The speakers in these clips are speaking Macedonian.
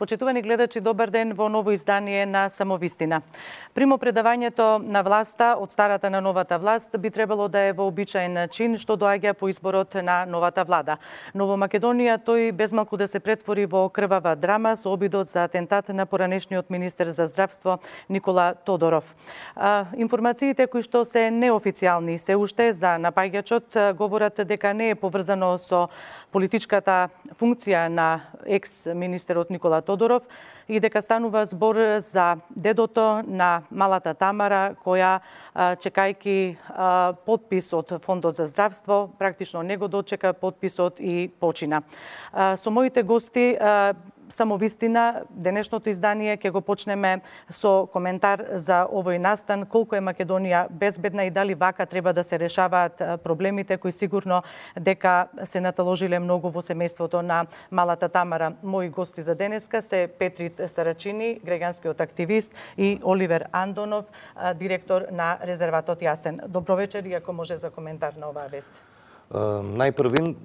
Почитувани гледачи, добар ден во ново издание на Самовистина. Примопредавањето на власта од старата на новата власт би требало да е вообичаен чин што доаѓа по изборот на новата влада. Но во Македонија тој безмалку да се претвори во крвава драма со обидот за атентат на поранешниот министер за здравство Никола Тодоров. Информациите кои што се неофицијални се уште за напаѓачот говорат дека не е поврзано со политичката функција на екс-министерот Никола Тодоров и дека станува збор за дедото на малата Тамара, која, чекајки подпис од Фондот за здравство, практично не го дочека подписот и почина. Со моите гости Самовистина, денешното издание ќе го почнеме со коментар за овој настан, колку е Македонија безбедна и дали вака треба да се решаваат проблемите кои сигурно дека се наталожиле многу во семејството на малата Тамара. Мои гости за денеска се Петрит Сарачини, граѓанскиот активист, и Оливер Андонов, директор на резерватот Јасен. Добро вечер и ако може за коментар на оваа вест. Најпрвин,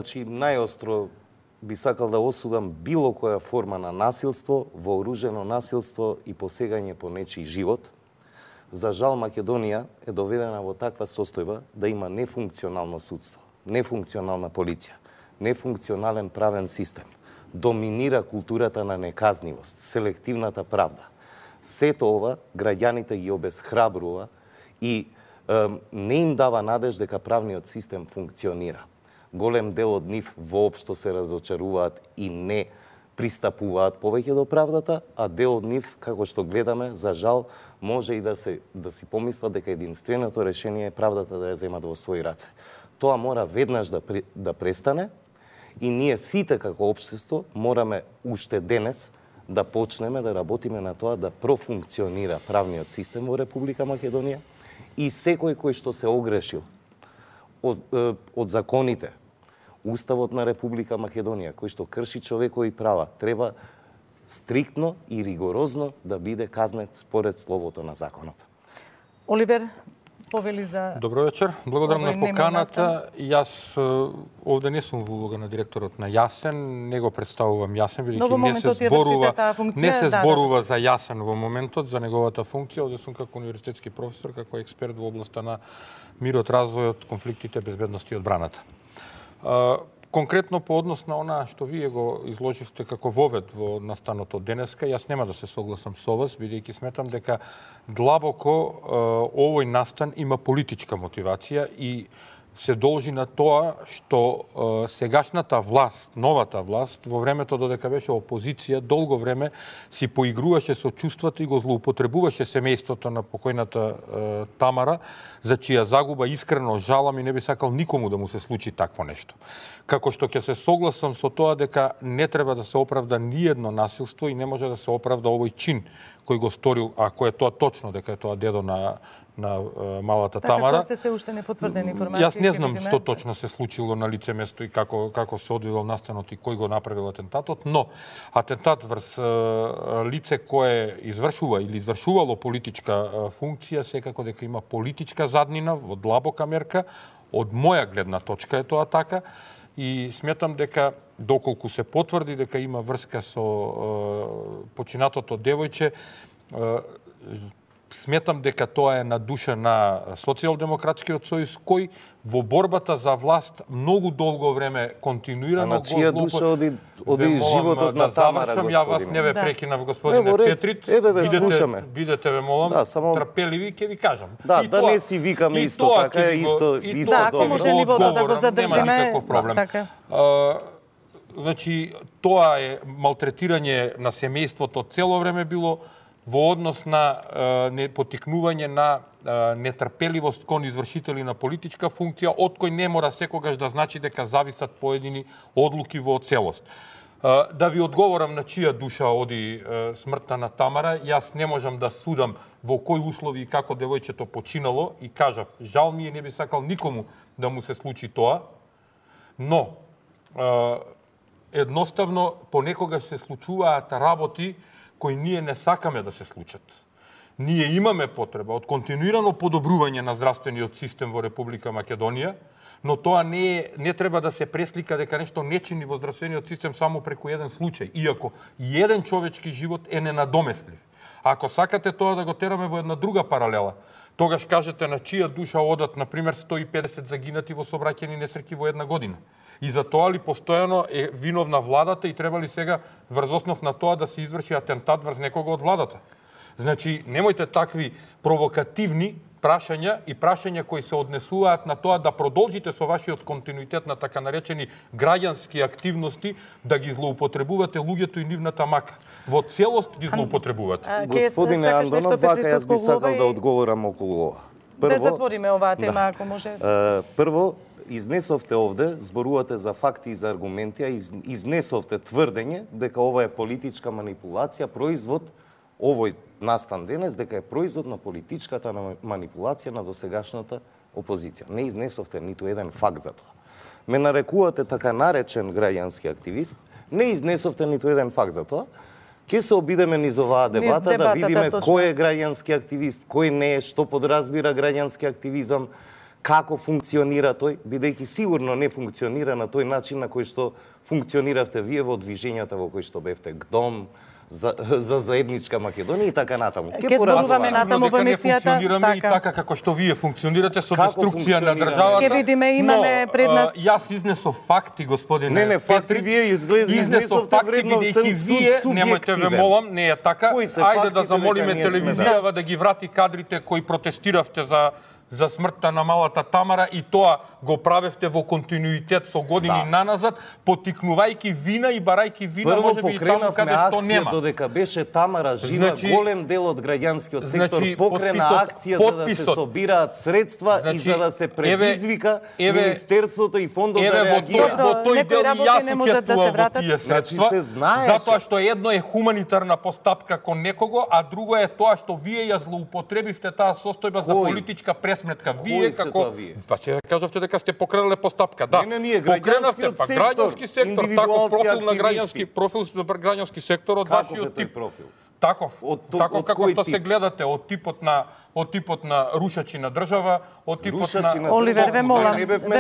најостро би сакал да осудам било која форма на насилство, вооружено насилство и посегање по нечи живот. За жал, Македонија е доведена во таква состојба да има нефункционално судство, нефункционална полиција, нефункционален правен систем. Доминира културата на неказнивост, селективната правда. Сето ова граѓаните ги обесхрабрува и не им дава надеж дека правниот систем функционира. Голем дел од нив воопшто се разочаруваат и не пристапуваат повеќе до правдата, а дел од нив, како што гледаме, за жал, може и да си помислат дека единственото решение е правдата да ја земат во своји раце. Тоа мора веднаш да престане и ние сите како општество мораме уште денес да почнеме да работиме на тоа да профункционира правниот систем во Република Македонија и секој кој што се огрешил од законите, Уставот на Република Македонија, кој што крши човекови права, треба стриктно и ригорозно да биде казнет според словото на законот. Оливер, повели за... Добро вечер. Благодарам на поканата. Јас овде не сум во улога на директорот на Јасен, не го представувам Јасен, бидејќи не се зборува за Јасен во моментот, за неговата функција. Овде сум како универзитетски професор, како експерт во областа на мирот, развојот, конфликтите, безбедност и одбраната. Конкретно по однос на она што вие го изложивте како вовед во настанот од денеска, јас нема да се согласам со вас, бидејќи сметам дека длабоко овој настан има политичка мотивација и се должи на тоа што сегашната власт, новата власт, во времето додека беше опозиција, долго време си поигруваше со чувствата и го злоупотребуваше семејството на покојната Тамара, за чија загуба искрено жалам и не би сакал никому да му се случи такво нешто. Како што ќе се согласам со тоа дека не треба да се оправда ниедно насилство и не може да се оправда овој чин кој го сторил, ако е тоа точно дека е тоа дедо на малата Тамара. Така, се уште непотврдени информации. Јас не знам што точно се случило на лице место и како се одвивал настанот и кој го направил атентатот, но атентат врз лице кое извршува или извршувало политичка функција, секако дека има политичка заднина во длабока мерка. Од моја гледна точка е тоа така и сметам дека доколку се потврди дека има врска со починатото девојче, сметам дека тоа е на душа на Социјалдемократскиот сојуз, кој во борбата за власт многу долго време континуирано го чија душа оди животот на Тамара, господине? Ја вас не ве прекинав, господине Петрит. Еве ве слушаме. Бидете ве молам, трпеливи, ќе ви кажам. Да, да не си викаме исто така, исто ако може нивото да го задржиме. Нема никаков проблем. Значи, тоа е малтретирање на семејството цело време било во однос на потикнување на нетрпеливост кон извршители на политичка функција, од кој не мора секогаш да значи дека зависат поедини одлуки во целост. Да ви одговорам на чија душа оди смртта на Тамара, јас не можам да судам во кои услови и како девојчето починало и кажав, жал ми е, не би сакал никому да му се случи тоа, но едноставно понекогаш се случуваат работи кои ние не сакаме да се случат. Ние имаме потреба од континуирано подобрување на здравствениот систем во Република Македонија, но тоа не треба да се преслика дека нешто не чини во здравствениот систем само преку еден случај, иако еден човечки живот е ненадоместив. Ако сакате тоа да го тераме во една друга паралела, тогаш кажете на чија душа одат, например, 150 загинати во сообраќајни несреќи во една година. И за тоа ли постојано е виновна владата и треба ли сега врз основ на тоа да се изврши атентат врз некого од владата? Значи, немојте такви провокативни прашања и прашања кои се однесуваат на тоа да продолжите со вашиот континуитет на така наречени граѓански активности да ги злоупотребувате луѓето и нивната мака. Во целост ги злоупотребувате. Господине Андонов, вака јас би сакал да одговорам околу ова. Да затвориме оваа тема, ако може. Прво, изнесовте овде, зборувате за факти и за аргументи, а изнесовте тврдење дека ова е политичка манипулација, производ овој настан денес, дека е производ на политичката манипулација на досегашната опозиција. Не изнесовте ниту еден факт за тоа. Ме нарекувате така наречен граѓански активист, не изнесовте ниту еден факт за тоа. Ке се обидеме низ оваа дебата да видиме кој е граѓански активист, кој не е, што подразбира граѓански активизам, како функционира тој, бидејќи сигурно не функционира на тој начин на кој што функциониравте вие во движењата во кои што бевте ГДОМ, за заедничка Македонија и така натаму. Ке зборуваме натаму во емисијата. Функционираме и така како што вие функционирате со деструкција на државата. Ке видиме, имаме пред нас. Јас изнесов факти, господине. Не, факти вие изнесовте вредно субјективен. Немојте ве молам, не е така. Ајде да замолиме телевизијава да ги врати кадрите кои протестиравте за смртта на малата Тамара и тоа го правевте во континуитет со години наназад, потикнувајќи вина и барајќи вина, можеби и таму каде што нема. Додека беше Тамара жива, голем дел од граѓанскиот сектор покрена акција за да се собираат средства и за да се предизвика Министерството и фондот да реагира. Во тој дел и јас учествував во тие средства, затоа што едно е хуманитарна постапка кон некого, а друго е тоа што вие ја злоупотребивте таа состојба за политичка пресметка. Вие како па ќе кажавте дека сте покренале постапка. Да. Не, покренавте граѓански сектор, таков профил на граѓански сектор од вашиот тип. Таков како што се гледате од типот на рушачи на држава, од типот на Оливер, ве молам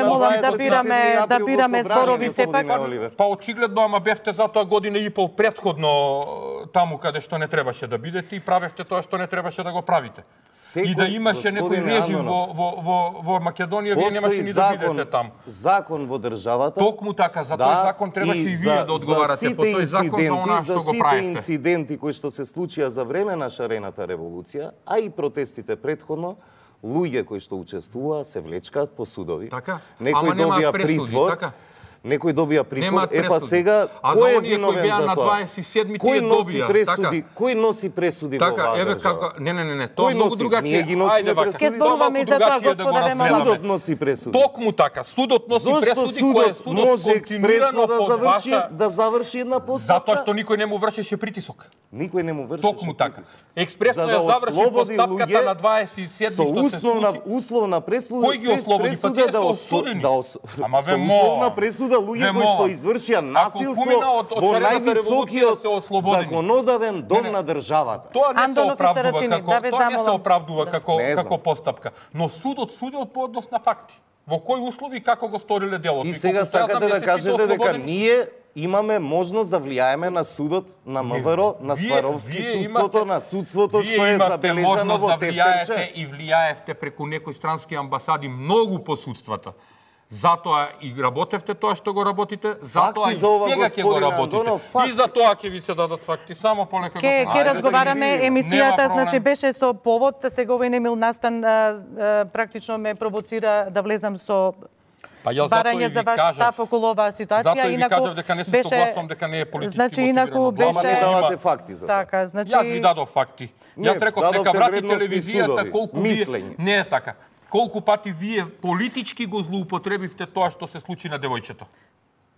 да бираме зборови сепак. Па очигледно, ама бевте затоа година и пол претходно таму каде што не требаше да бидете и правевте тоа што не требаше да го правите. И да имаше некој режим во Македонија, вие немаше ни да бидете таму. Закон во државата. Токму така, за тој закон требаше и вие да одговарате по тој закон за она што го правите. За сите инциденти кои што се случија за време на шарената револуција, а и протестите предходно, луѓе кои што учествуваа се влечкаат по судови. Така? Некој добија притвор. Така? Некој добија притвор. Па сега кој е виновен за тоа? Кој носи пресуди? Кој носи пресуди во оваа држава? Не, тоа многу другачие. Ние ги носиме пресуди. Ке зборуваме за тоа, господа, судот носи пресуди. Токму така, судот носи пресуди кој судот може експресно да заврши една постапка? Затоа што никој не му вршеше притисок. Никој не му вршеше. Токму така. Експресно ја заврши постапката на 27 што се случи. Условна пресуда. Кој ги ослободи? Па тие се осудени. Ама ве условна пресуда луѓе кои што извршија насилство во највисокиот законодавен дом на државата. Тоа не се оправдува како постапка, но судот судил по однос на факти. Во кои услови како го сториле делото. И сега сакате да кажете дека ние имаме можност да влијаеме на судот на МВР, на Сваровски судството, на судството што е забележано во тефтерче. Вие имате и влијаевте преку некои странски амбасади многу по судствата. Затоа и работевте тоа што го работите, затоа и сега ќе го работите. И затоа ќе ви се дадат факти, само полека. Ке разговараме, емисијата значи беше со повод, сега овој немил настан практично ме провоцира да влезам со барање за ваш став околу оваа ситуација. Затоа и ви кажав дека не се согласувам дека не е политички мотивирано. Ама не давате факти за тоа. Така, значи Јас ви дадов факти. Јас реков дека врати телевизијата колку вие не е така. Колку пати вие политички го злоупотребивте тоа што се случи на девојчето?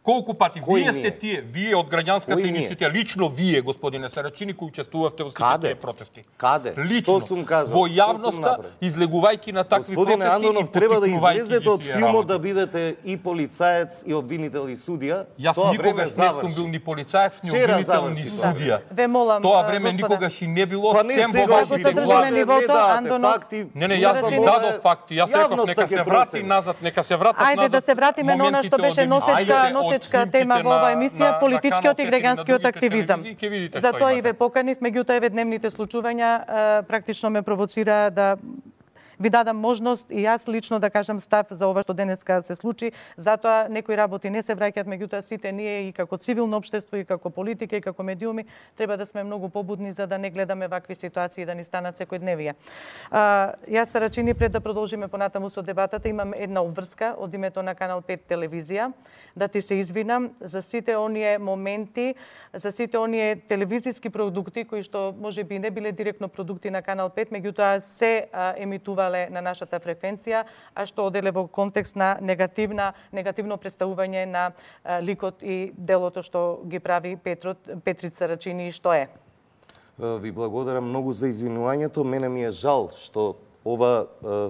Колку пати? Кој Вие сте ние? тие, вие од граѓанската Кој ние? иницијатива, лично вие, господине Сарачини, кои учествувавте во сите тие протести. Каде? Лично, Што сум кажал? во Што сум јавноста, направил? излегувајќи на такви Господине протести Андонов, и треба да поттикнувајќи излезете од тие филмот работи. да бидете и полицаец, и обвинител, и судија. Јас Тоа време никогаш не сум заврши. бил ни полицаец, ни Вчера обвинител, ни заврши тоа судија. Ве молам, Тоа време господа. никогаш и не било, Па не сем сега во Ако вашите се држиме глави. нивото, Андонов. Не, јас Сарачини. ти дадов факти. Јас реков Јавноста нека ќе се врати процени. назад, нека се вратат назад. Ајде да се вратиме на она што беше носечка тема во оваа емисија, политичкиот и граѓанскиот активизам. Затоа и ве поканив, меѓутоа еве дневните случувања практично ме провоцира да ви дадам можност и јас лично да кажам став за ова што денеска се случи. Затоа некои работи не се враќаат, меѓутоа сите ние и како цивилно општество и како политика и како медиуми треба да сме многу побудни за да не гледаме вакви ситуации да ни станат секојдневие. Јас Сарачини, пред да продолжиме понатаму со дебатата, имам една обврска од името на Канал 5 телевизија да ти се извинам за сите оние моменти, за сите оние телевизиски продукти кои што можеби не биле директно продукти на Канал 5, меѓутоа се емитувале на нашата фреквенција, а што оделе во контекст на негативно представување на ликот и делото што ги прави Петрит Сарачини и што е. Ви благодарам многу за извинувањето. Мене ми е жал што ова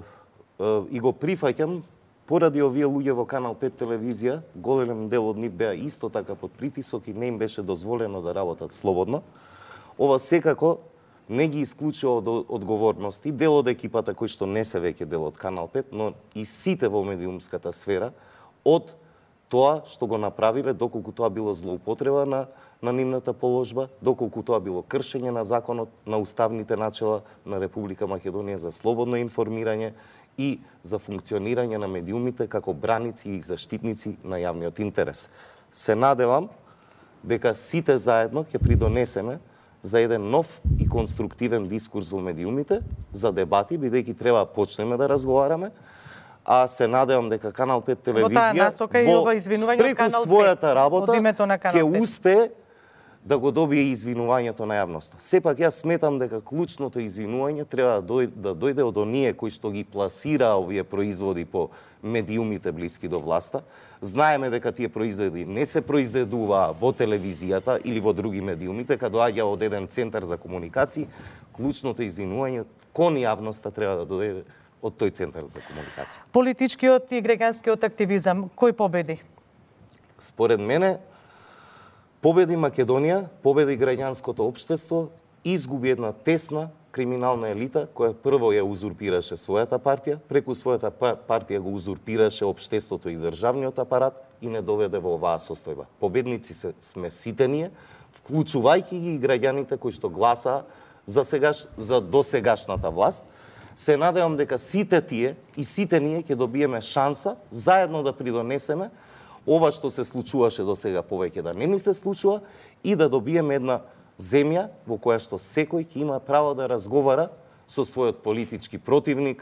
и го прифаќам поради овие луѓе во Канал 5 телевизија. Голем дел од нив беа исто така под притисок и не им беше дозволено да работат слободно. Ова секако не ги исклучува од одговорности. Дел од екипата кој што не се веќе дел од Канал 5, но и сите во медиумската сфера од тоа што го направиле, доколку тоа било злоупотреба на нивната положба, доколку тоа било кршење на законот, на уставните начела на Република Македонија за слободно информирање и за функционирање на медиумите како браници и заштитници на јавниот интерес. Се надевам дека сите заедно ќе придонесеме за еден нов и конструктивен дискурс во медиумите, за дебати, бидејќи треба почнеме да разговараме, а се надевам дека Канал 5 телевизија преку својата работа ќе успее да го добие извинувањето на јавноста. Сепак јас сметам дека клучното извинување треба да дојде од оние кои што ги пласира овие производи по медиумите блиски до власта. Знаеме дека тие производи не се произведуваа во телевизијата или во други медиуми, дека доаѓа од еден центар за комуникации. Клучното извинување кон јавноста треба да дојде од тој центар за комуникација. Политичкиот и граѓанскиот активизам, кој победи? Според мене, победи Македонија, победи граѓанското општество, изгуби една тесна криминална елита која прво ја узурпираше својата партија, преку својата партија го узурпираше општеството и државниот апарат и не доведе во оваа состојба. Победници сме сите ние, вклучувајќи ги и граѓаните кои што гласаа за досегашната власт. Се надевам дека сите тие и сите ние ќе добиеме шанса заедно да придонесеме ова што се случуваше до сега повеќе да не ни се случува и да добиеме една земја во која што секој ќе има право да разговара со својот политички противник,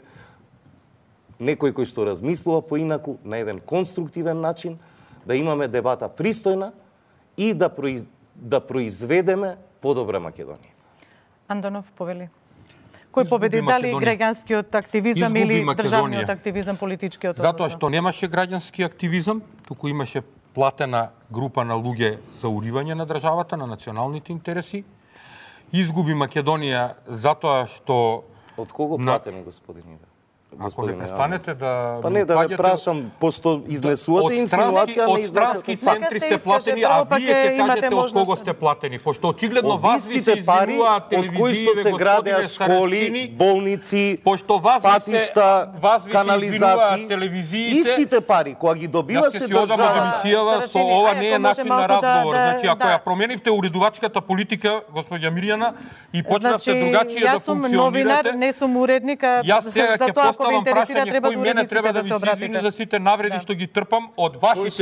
некој кој што размислува поинаку на еден конструктивен начин, да имаме дебата пристојна и да произведеме подобра Македонија. Андонов, повели. Кој победи, дали граѓанскиот активизам или државниот активизам, политичкиот? Затоа што немаше граѓански активизам, туку имаше платена група на луѓе за уривање на државата, на националните интереси. Изгуби Македонија затоа што... Од кого платени, господине? Ако не престанете да... Па не да ве прашам, пошто изнесувате инсинуација, не изнесувате странски центри сте платени, а вие ќе кажете од кого сте платени, пошто очигледно вас ви се извинуваат телевизии, се градеа школи, болници, патишта, канализации, истите пари кои ги добиваше држава. Со ова не е начин на разговор. Значи, ако ја променивте уредувачката политика, господја Мирјана, и почнавте другачие да функционирате... Јас сум новинар, не сум уредник, Поставам прашање кој мене треба да ви се извини за сите навреди што ги трпам од вашите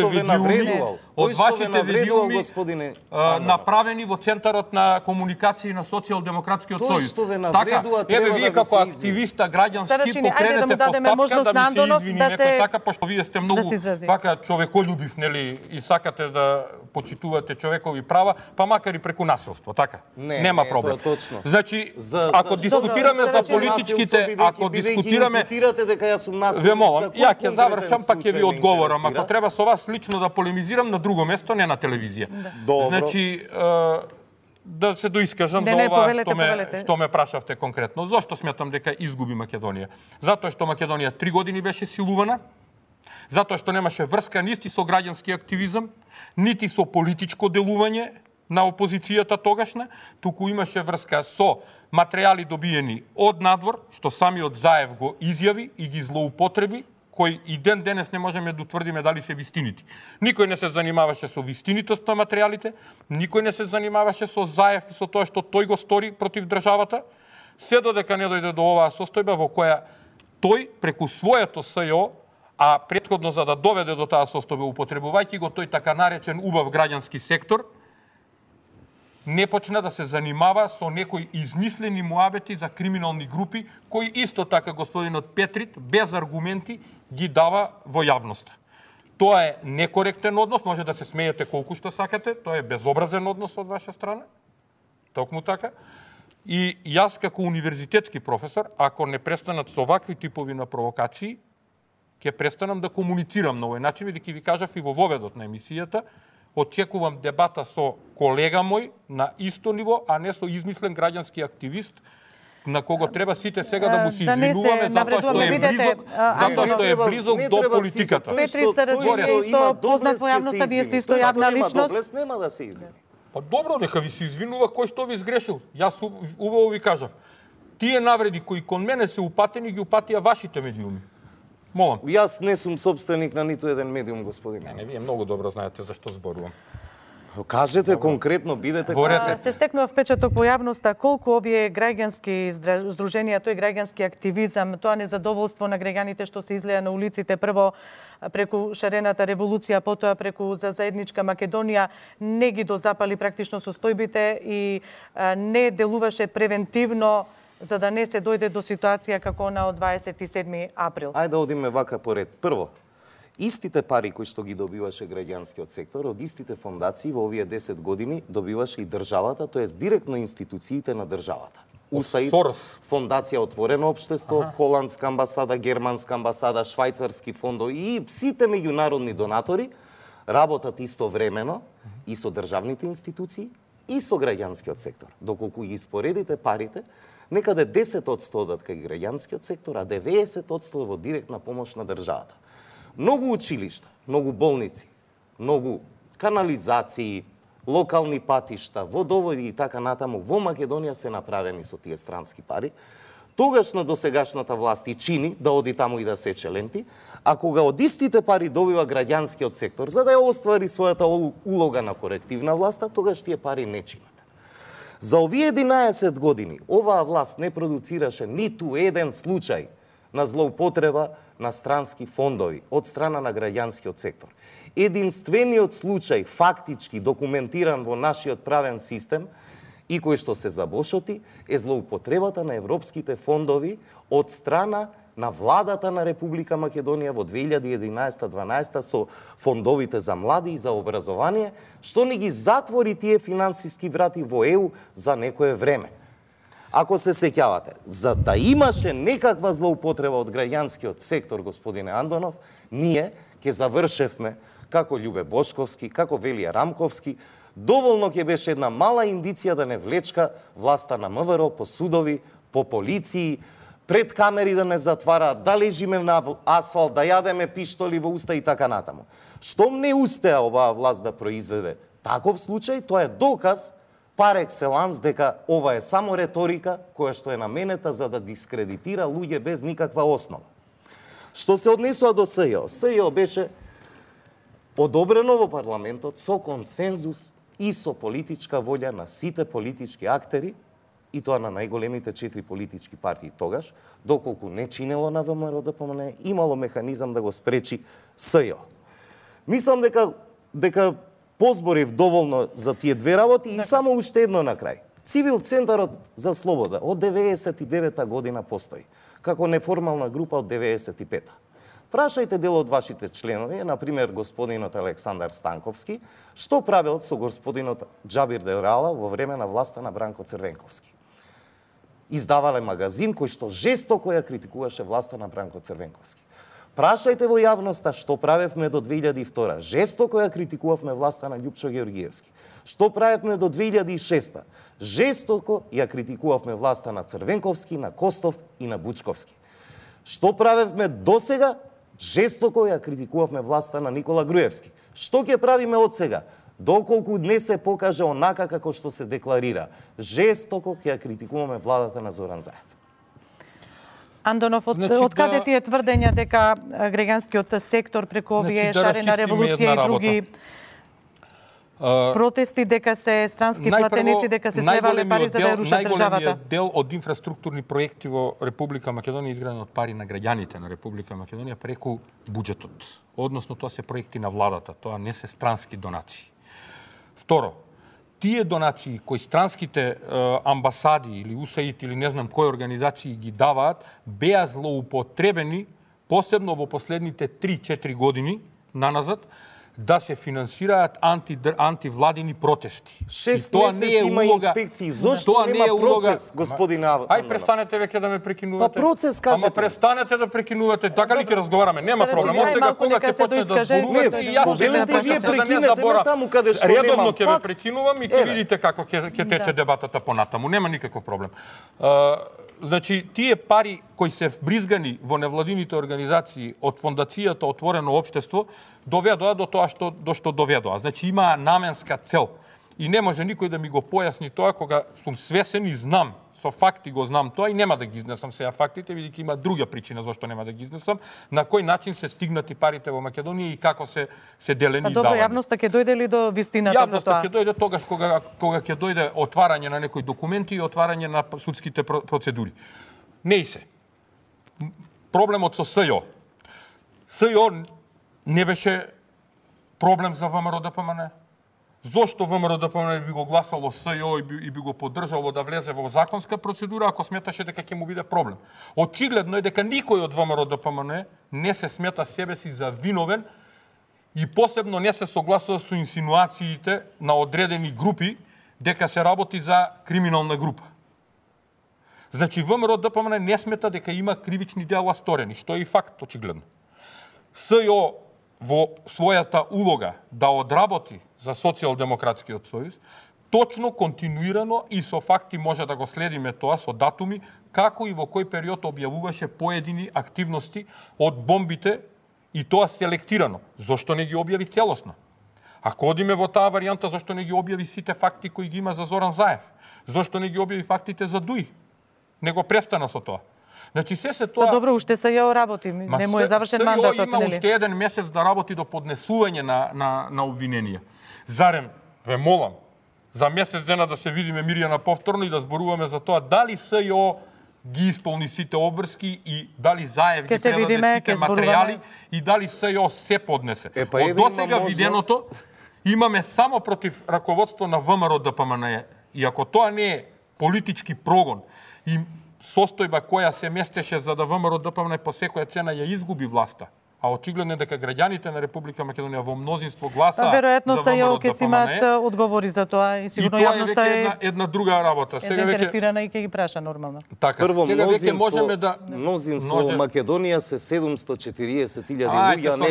видеуми направени во Центарот на комуникации на Социјалдемократскиот сојуз. Така, еве вие како активиста граѓански покренете постапка да ми се извини некој така, пошто вие сте многу така човеколюбив, нели, и сакате да почитувате човекови права, па макар и преку насилство, така? Нема проблем. Значи, ако дискутираме за политичките, ако дискутираме Коментирате дека јас сум насилник. Ве молам, ја ќе завршам, па ќе ви одговорам. Ако треба со вас лично да полемизирам на друго место, не на телевизија. Добро. Значи, да се доискажам за ова што ме прашавте конкретно. Зошто сметам дека изгуби Македонија? Затоа што Македонија 3 години беше силувана, затоа што немаше врска нити со граѓански активизам, нити со политичко делување на опозицијата тогашна, туку имаше врска со материјали добиени од надвор, што самиот Заев го изјави и ги злоупотреби, кои и ден денес не можеме да утврдиме дали се вистинити. Никој не се занимаваше со вистинитост на материјалите, никој не се занимаваше со Заев и со тоа што тој го стори против државата, се додека не дојде до оваа состојба во која тој преку своето СЈО, а претходно за да доведе до таа состојба употребувајќи го тој така наречен убав граѓански сектор, не почна да се занимава со некои измислени муабети за криминални групи, кои исто така господинот Петрит, без аргументи, ги дава во јавноста. Тоа е некоректен однос, може да се смеете колку што сакате, тоа е безобразен однос од ваша страна, токму така. И јас како универзитетски професор, ако не престанат со вакви типови на провокации, ќе престанам да комуницирам на овој начин, бидејќи ви кажав и во воведот на емисијата, очекувам дебата со колега мој на исто ниво, а не со измислен граѓански активист, на кого треба сите сега да му се извинуваме затоа што е близок до политиката. Петрит Сараджиќ е исто познат во јавноста, вие сте исто јавна личност. Нема да се извини. Па добро, нека ви се извинува кој што ви сгрешил. Јас убаво ви кажав. Тие навреди кои кон мене се упатени, ги упатија вашите медиуми. Молам. Јас не сум собственик на ниту еден медиум, господине. Не, вие многу добро знаете за што зборувам. Кажете конкретно, бидете конкретни. Се стекнува впечаток во јавноста колку овие граѓански здруженија, тој граѓански активизам, тоа незадоволство на граѓаните што се излеа на улиците, прво преку шарената револуција, потоа преку за заедничка Македонија, не ги дозапали практично состојбите и не делуваше превентивно за да не се дојде до ситуација како она од 27 април. Ајде да одиме вака поред. Прво, истите пари кои што ги добиваше граѓанскиот сектор, од истите фондации во овие 10 години добиваше и државата, тоест директно институциите на државата. УСАИД, Фондација Отворено општество, Холандска амбасада, Германска амбасада, швајцарски фондови и сите меѓународни донатори работат истовремено и со државните институции и со граѓанскиот сектор. Доколку ги испоредите парите, некаде 10% одат кај граѓанскиот сектор, а 90% во директна помош на државата. Многу училишта, многу болници, многу канализации, локални патишта, водоводи и така натаму во Македонија се направени со тие странски пари. Тогашна досегашната власт и чини да оди таму и да сече ленти, а кога од истите пари добива граѓанскиот сектор за да ја оствари својата улога на корективна власта, тогаш тие пари не чинат. За овие 11 години оваа власт не продуцираше ниту еден случај на злоупотреба на странски фондови од страна на граѓанскиот сектор. Единствениот случај фактички документиран во нашиот правен систем и кој што се забошоти е злоупотребата на европските фондови од страна на владата на Република Македонија во 2011-12 со фондовите за млади и за образование, што ни ги затвори тие финансиски врати во ЕУ за некое време. Ако се сеќавате, за да имаше некаква злоупотреба од граѓанскиот сектор, господине Андонов, ние ќе завршевме како Љубе Бошковски, како Велија Рамковски, доволно ќе беше една мала индиција да не влечка власта на МВР по судови, по полиции, пред камери да не затвара, да лежиме на асфалт, да јадеме пиштоли во уста и така натаму. Штом не успеа оваа власт да произведе таков случај, тоа е доказ пар екселанс дека ова е само реторика која што е наменета за да дискредитира луѓе без никаква основа. Што се однесува до СЈО, СЈО беше одобрено во парламентот со консензус и со политичка волја на сите политички актери, и тоа на најголемите 4 политички партии тогаш, доколку не чинело на ВМРО ДПМН, имало механизам да го спречи СЈО. Мислам дека позборив доволно за тие две работи и само уште едно на крај. Цивил Центарот за слобода од 99 година постои, како неформална група од 95-та. Прашајте дел од вашите членови, например господинот Александар Станковски, што правел со господинот Џабир Дерала во време на власта на Бранко Црвенковски. издавале магазин кој што жестоко ја критикуваше власта на Бранко Црвенковски. Прашајте во јавноста што правевме до 2002. Жестоко ја критикувавме власта на Љупчо Георгиевски. Што правевме до 2006. Жестоко ја критикувавме власта на Црвенковски, на Костов и на Бучковски. Што правевме досега? Жестоко ја критикувавме власта на Никола Груевски. Што ќе правиме од сега? Доколку днес се покаже онака како што се декларира, жестоко ќе ја критикуваме владата на Зоран Заев. Андонов, од каде ти е тврдења дека граѓанскиот сектор преку овие шарена револуција и други протести, дека се странски платеници, дека се слевале пари за да ја рушат државата? Најголемиот дел од инфраструктурни проекти во Република Македонија изграден од пари на граѓаните на Република Македонија преку буџетот. Односно, тоа се проекти на владата, тоа не се странски донации. Второ, тие донации кои странските амбасади или УСАИД или не знам кои организации ги даваат, беа злоупотребени, посебно во последните 3-4 години наназад, да се финансираат антивладини протести. 6 месеци има инспекции. Зошто нема процес, господин Андонов? Ај, престанете веќе да ме прекинувате. Па процес, кажете. Ама престанете да прекинувате. Така ли ќе разговараме? Нема проблем. Од сега кога ќе почне да зборувате и јас ќе ме почнете да не заборам. Редовно ќе ме прекинувам и ќе видите како ќе тече дебатата понатаму. Нема никаков проблем. Значи, тие пари кои се бризгани во невладините организации од фондацијата Отворено општество доведоа до тоа што доведоа. Значи, има наменска цел. И не може никој да ми го појасни тоа кога сум свесен и знам, со факти го знам тоа и нема да ги изнесам сега фактите, бидејќи има друга причина зашто нема да ги изнесам, на кој начин се стигнати парите во Македонија и како се делени и давани. Добро, јавноста ќе дојде ли до вистината за тоа? Јавноста ќе дојде тогаш кога ќе дојде отварање на некои документи и отварање на судските процедури. Не и се. Проблемот со СЈО. СЈО не беше проблем за ВМРО ДПМН. Зошто ВМРО ДПМН би го гласало СЈО и би го поддржало да влезе во законска процедура ако сметаше дека ќе му биде проблем? Очигледно е дека никој од ВМРО ДПМН не се смета себе си за виновен и посебно не се согласува со инсинуациите на одредени групи дека се работи за криминална група. Значи, ВМРО ДПМН не смета дека има кривични дела сторени, што е и факт, очигледно. СЈО во својата улога да одработи за Социјалдемократскиот сојуз, точно, континуирано и со факти може да го следиме тоа со датуми, како и во кој период објавуваше поедини активности од бомбите и тоа селектирано. Зошто не ги објави целосно? Ако одиме во таа варијанта, зошто не ги објави сите факти кои ги има за Зоран Заев? Зошто не ги објави фактите за Дуј? Не го престана со тоа. Значи се тоа. Па добро, уште СЈО работи, не му е завршен мандатот, нели? Има уште еден месец да работи до поднесување на обвиненија. Зарем, ве молам, за месец дена да се видиме Мирјана повторно и да зборуваме за тоа дали СЈО ги исполни сите обврски и дали Заев ги предаде сите материјали и дали СЈО се поднесе. Од досега виденото имаме само против раководство на ВМРО ДПМН. И ако тоа не е политички прогон и состојба која се местеше за да ВМРО ДПМН по секоја цена ја изгуби власта, а очигледно е дека граѓаните на Република Македонија во мнозинство гласаа веројатно СЈО ќе си имаат одговори за тоа и сигурно јавноста е една друга работа. Сега заинтересирана и ќе ги праша нормално. Така, прво мнозинство во Македонија се 740.000 луѓе, а не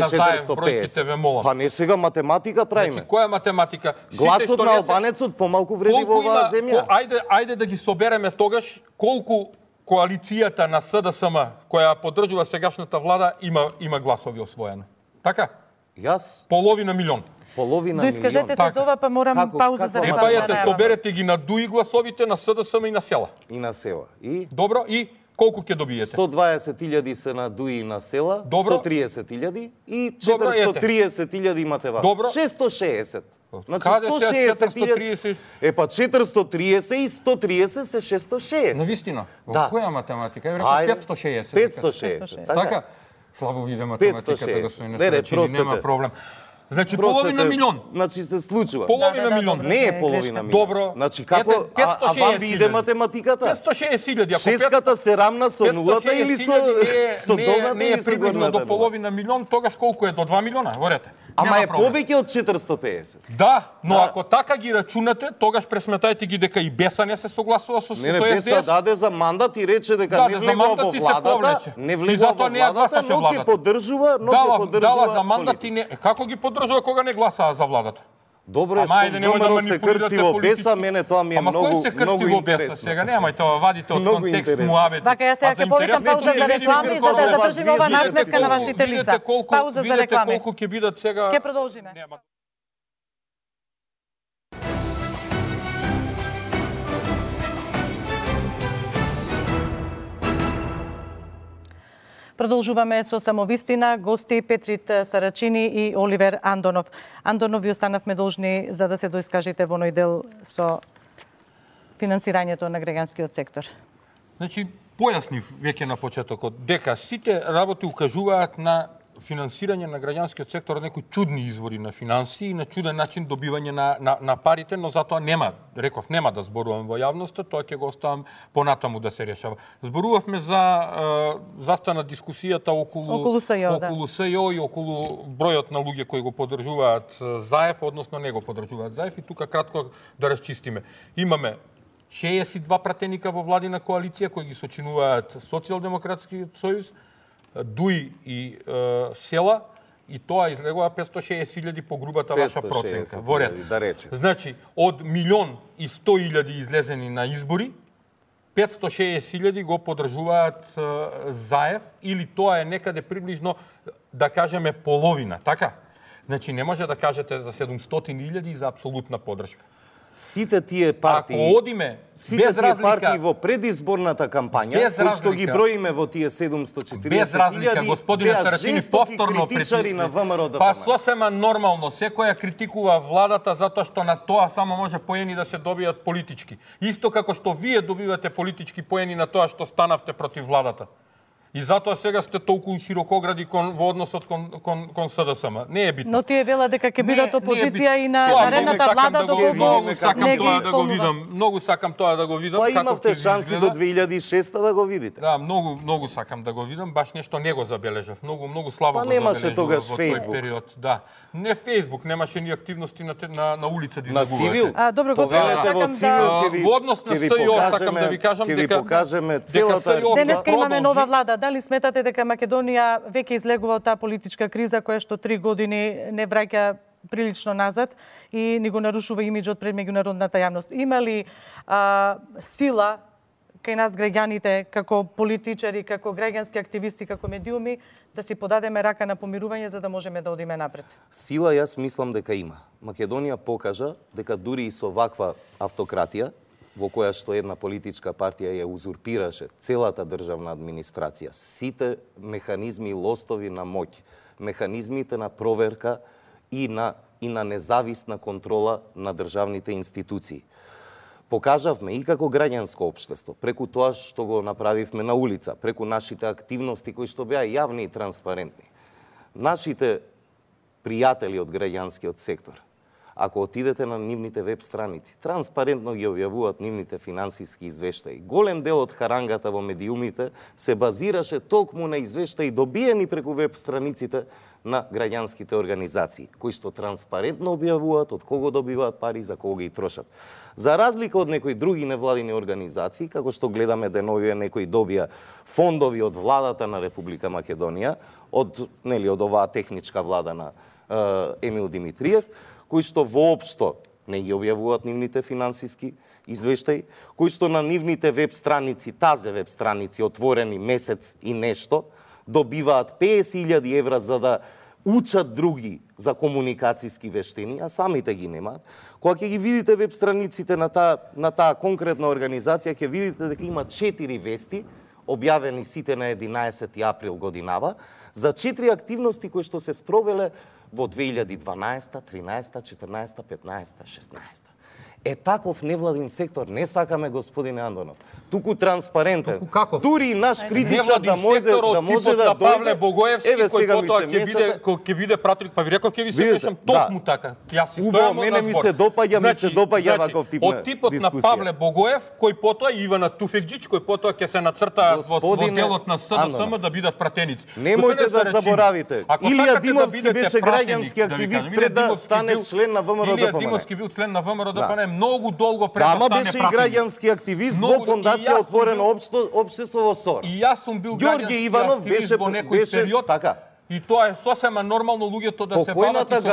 450. Па не сега математика правиме. Значи, која математика? Гласот на албанецот помалку вреди во оваа земја. Ајде да ги собереме тогаш колку коалицијата на СДСМ, која поддржува сегашната влада, има гласови освоено. Така? Јас? Половина милион. Половина милион. Доискажете се за ова, па морам пауза за ребата. Епајте, соберете ги на Дуј гласовите, на СДСМ и на села. И на села. И? Добро, и колку ќе добиете? 120.000 се на Дуј и на села, добро. 130.000 и 430.000 имате вас. Добро. 660. Значи 160.000. Епа 430 и 130 се 660. Навистина. Да. Која математика? Ја реков 560. 560. Така? Слабо виде математиката, господин Несторачи, нема проблем. Значи половина милион. Значи се случува. Половина милион. Не е половина милион. Добро. Значи како а вам ви иде математиката? 560.000. Шеската се рамна со нулата или со долната не е приближно до половина милион, тогаш колку е до 2 милиона, говорете. Ама е повеќе од 450. Да, но ако така ги рачунате, тогаш пресметајте ги дека и Беса не се согласува со Не, Беса даде за мандат и рече дека не влегува во владата, не влегува во владата, но ќе поддржува, Дала за мандат и не... Како ги поддржува кога не гласаа за владата? Добре, што ВМРО се крсти во Беса, мене тоа ми е многу интересно. Сега немај тоа, вадите од контекст муавет. Вака, ја сега ќе повикам пауза за реклами, за да задржиме ова насметка на вашите лица. Пауза за реклами. Видете колку ќе бидат сега... Ќе продолжиме. Продолжуваме со самовистина, гости Петрит Сарачини и Оливер Андонов. Андонов, ви останавме должни за да се доискажете во ној дел со финансирањето на граѓанскиот сектор. Значи, појаснив веќе на почетокот дека сите работи укажуваат на финансирање на граѓанскиот сектор, некои чудни извори на финансии и на чуден начин добивање на парите, но затоа нема да зборувам во јавноста, тоа ќе го оставам понатаму да се решава. Зборувавме за застана дискусијата околу СЈО и околу бројот на луѓе кои го поддржуваат Заев, односно не го поддржуваат Заев, и тука кратко да расчистиме. Имаме 62 пратеника во владина коалиција кои ги сочинуваат Социјалдемократскиот сојуз, ДУИ и Села, и тоа излегува 560.000 по грубата ваша проценка. Во ред. Да рече. Значи, од 1.100.000 излезени на избори, 560.000 го поддржуваат Заев, или тоа е некаде приближно, да кажеме, половина, така? Значи, не може да кажете за 700.000 и за апсолутна поддршка. Сите тие партии, партии во предизборната кампања, кои што ги броиме во тие 740.000, без разлика, господине Сарачини, повторно на ВМРО ДПМН. Па сосема нормално, секоја критикува владата затоа што на тоа само може поени да се добијат политички. Исто како што вие добивате политички поени на тоа што станавте против владата. И затоа сега сте толку широкогради во односот кон СДСМ. Не е битно. Но тие вела дека ќе бидат опозиција и на наредната влада доколку не ги исполнува. Многу сакам тоа да го видам. Па имавте шанси до 2006 да го видите. Да, многу сакам да го видам, баш нешто не го забележав. Многу слабо го забележав. Па немаше тогаш Facebook. Период, да. Не Facebook, немаше ни активности на улица да излегувате. На цивил? Добро, господи, сакам да... Во однос на СЈО сакам да ви кажам дека... Ќе ви покажеме целата... Денеска имаме нова влада. Дали сметате дека Македонија веќе излегува од таа политичка криза која што 3 години не враќа прилично назад и ни го нарушува имиџот пред меѓународната јавност? Има ли сила кај нас граѓаните, како политичари, како граѓански активисти, како медиуми, да си подадеме рака на помирување за да можеме да одиме напред? Сила јас мислам дека има. Македонија покажа дека дури и со ваква автократија, во која што една политичка партија ја узурпираше целата државна администрација, сите механизми и лостови на моќ, механизмите на проверка и на независна контрола на државните институции. Покажавме и како граѓанско општество, преку тоа што го направивме на улица, преку нашите активности кои што беа јавни и транспарентни. Нашите пријатели од граѓанскиот сектор, ако отидете на нивните веб страници, транспарентно ги објавуваат нивните финансиски извештаи. Голем дел од харангата во медиумите се базираше токму на извештаи добиени преку веб страниците на граѓанските организации, кои што транспарентно објавуваат од кого добиваат пари и за кого ги трошат. За разлика од некои други невладини организации, како што гледаме деновиве некои добија фондови од владата на Република Македонија, од оваа техничка влада на Емил Димитриев, кои што воопшто не ги објавуваат нивните финансиски извештаи, кои што на нивните веб страници, тазе веб страници отворени месец и нешто, добиваат 50.000 евра за да учат други за комуникацијски вештини, а самите ги немаат. Кога ќе ги видите веб страниците на таа конкретна организација, ќе видите дека има 4 вести, објавени сите на 11 април годинава, за 4 активности кои што се спровеле во 2012, 13, 14, 15, 16. Е таков невладин сектор не сакаме, господине Андонов. Туку транспарентен. Туку каков? Дури и наш критичар да може да Павле Богоевски, кој потоа ќе биде пратник, па ви реков ќе ви се мешам токму така. Јас си стојам мене ми се допаѓа ваков тип на од типот на Павле Богоев, кој потоа и Ивана Туфекџич, кој потоа ќе се нацртаат во делот на СДСМ да бидат пратеници. Немојте да заборавите. Илија Димовски беше граѓански активист пред да стане член на ВМРО ДПМН. Илија Димовски бил член на ВМРО ДПМН многу долго пред да стане пратеник. Беше и граѓански активист во фондација Отворено општество во СОР. И јас сум бил Ѓорѓе Иванов беше во некој период. Така. И тоа е сосема нормално луѓето да се бават и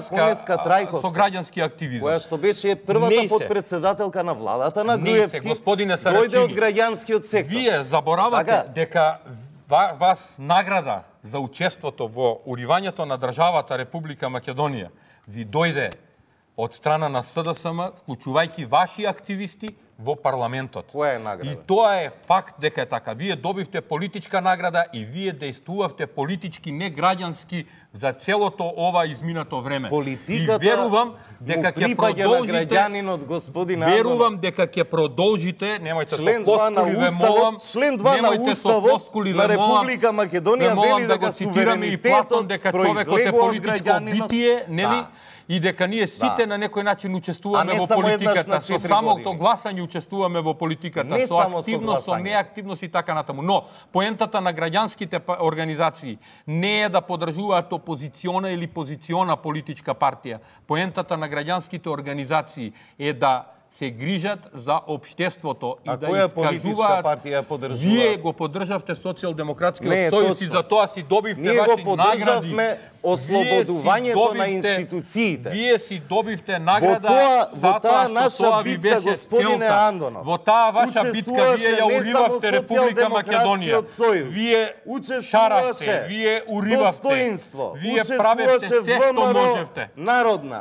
со граѓански активизам. Која што беше првата подпредседателка на владата на Груевски, дојде од граѓанскиот сектор. Вие заборавате дека вас награда за учеството во уривањето на државата Република Македонија ви дојде од страна на СДСМ, вклучувајќи ваши активисти во парламентот. Која е награда? И тоа е факт дека е така. Вие добивте политичка награда и вие дејствувавте политички, не граѓански за целото ова изминато време. Политиката и верувам дека ќе продолжите. Граѓанинот господин Верувам дека ќе продолжите, немојте со флоскули ве молам. Член 2 на Уставот на Република Македонија вели дека суверенитетот дека човекот е политичко битие, нели? И дека ние сите на некој начин учествуваме во политиката, со самото гласање учествуваме во политиката, со активност, со неактивност и така натаму. Но поентата на граѓанските организации не е да подржуваат опозициона или позициона политичка партија. Поентата на граѓанските организации е да се грижат за општеството и да искажуваат. Партија поддржува? Вие го поддржавте Социјалдемократскиот сојуз и за тоа си добивте ваши награди. Ослободувањето на институциите. Вие си добивте награда во таа наша битка, господине Андонов. Во таа ваша битка вие ја уривавте Република Македонија. Вие шарахте, вие уривавте. Вие правевте се што можевте. Народна,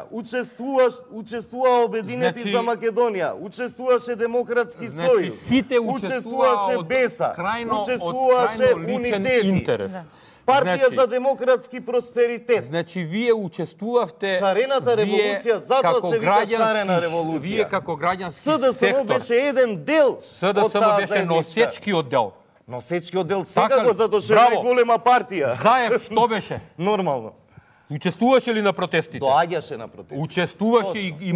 учествува Обединети за Македонија, учествуваше Демократски сојуз, учествуваше БЕСА, учествуваше Унитети. Партија за демократски просперитет. Значи вие учествувавте шарената револуција, затоа се вика шарена револуција. Вие како граѓански сектор. СДСМ беше еден дел од таа СДСМ беше носечкиот дел. Носечкиот дел секако, затоа што е голема партија. Заев што беше? Нормално. Учествуваше ли на протестите? Доаѓаше на протестите. Учествуваше и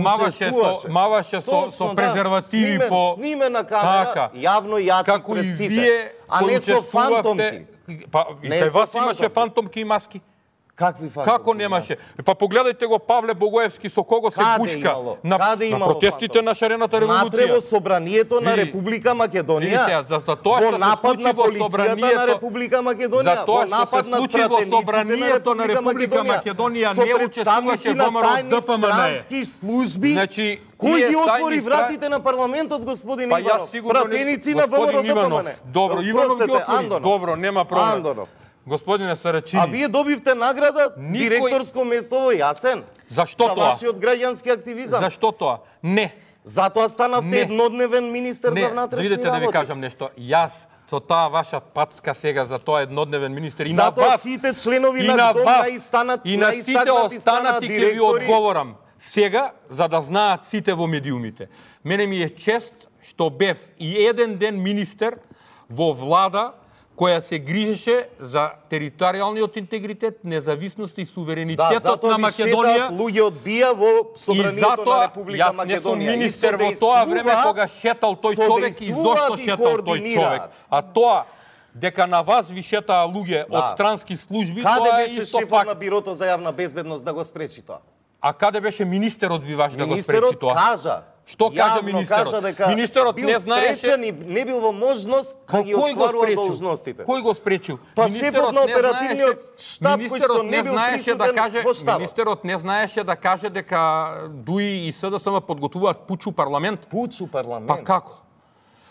маваше со презервативи по сниме на камера, јавно јачи пред сите, а не со фантомки. Па и кај вас имаше фантомки и маски. Какви фантомки? Како немаше? Па погледајте го Павле Богоевски со кого се гушка на протестите на шарената револуција. Натре во собранието на Република Македонија. Во напад на полицијата на Република Македонија. Во напад на собранието на Република Македонија не учествуваше ВМРО ДПМН. Странски служби. Кој ги отвори вратите на парламентот, господин Иванов? Пратеници на ВМРО ДПМН. Добро, Иванов ги отвори. Добро, нема проблем. Господине Сарачини. А вие добивте награда директорско место во Јасен. Зашто тоа? За вашиот граѓански активизам. Зашто тоа? Не. Затоа станавте еднодневен министер за внатрешни работи. Видите да ви кажам нешто. Јас со таа ваша пацка сега за тоа еднодневен министер и на вас, сите членови на ДОМ и на сите останати ќе ви одговорам. Сега, за да знаат сите во медиумите. Мене ми е чест што бев и еден ден министер во влада која се грижеше за територијалниот интегритет, независност и суверенитетот на Македонија. Луѓе одбија во собранието на Република Македонија. Јас не сум министер во тоа време кога шетал тој човек и зошто шетал тој човек. А тоа дека на вас ви шетаа луѓе од странски служби, тоа е исто факт. Каде беше шефот на Бирото за јавна безбедност да го спречи тоа? А каде беше министерот ви ваш да го спречи тоа? Министерот кажа. Што кажа министерот? Министерот не знаеше, не бил во можност да ги остварува должностите. Кој го спречил? Па шефот на оперативниот штаб кој што не бил присутен во штабот. Министерот не знаеше да каже дека ДУИ и СДСМ подготвуваат пуч у парламент. Пуч у парламент. Па како?